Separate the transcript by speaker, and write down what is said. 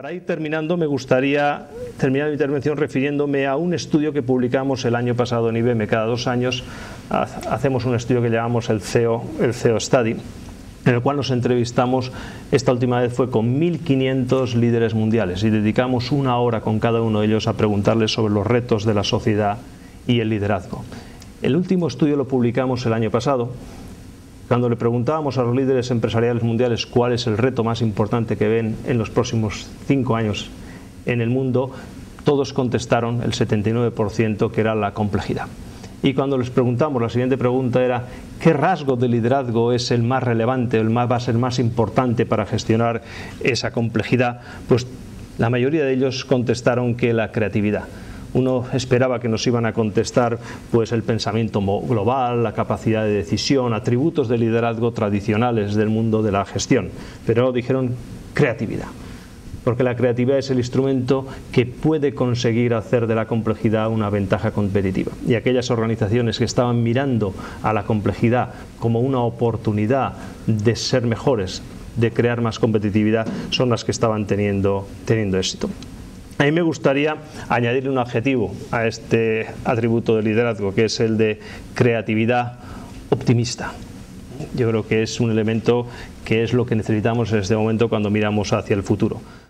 Speaker 1: Para ir terminando, me gustaría terminar mi intervención refiriéndome a un estudio que publicamos el año pasado en IBM. Cada 2 años hacemos un estudio que llamamos el CEO Study, en el cual nos entrevistamos, esta última vez fue con 1.500 líderes mundiales y dedicamos 1 hora con cada uno de ellos a preguntarles sobre los retos de la sociedad y el liderazgo. El último estudio lo publicamos el año pasado. Cuando le preguntábamos a los líderes empresariales mundiales cuál es el reto más importante que ven en los próximos 5 años en el mundo, todos contestaron, el 79%, que era la complejidad. Y cuando les preguntamos, la siguiente pregunta era ¿qué rasgo de liderazgo es el más relevante, va a ser más importante para gestionar esa complejidad? Pues la mayoría de ellos contestaron que la creatividad. Uno esperaba que nos iban a contestar pues el pensamiento global, la capacidad de decisión, atributos de liderazgo tradicionales del mundo de la gestión, pero dijeron creatividad, porque la creatividad es el instrumento que puede conseguir hacer de la complejidad una ventaja competitiva. Y aquellas organizaciones que estaban mirando a la complejidad como una oportunidad de ser mejores, de crear más competitividad, son las que estaban teniendo éxito. A mí me gustaría añadirle un adjetivo a este atributo de liderazgo, que es el de creatividad optimista. Yo creo que es un elemento que es lo que necesitamos en este momento cuando miramos hacia el futuro.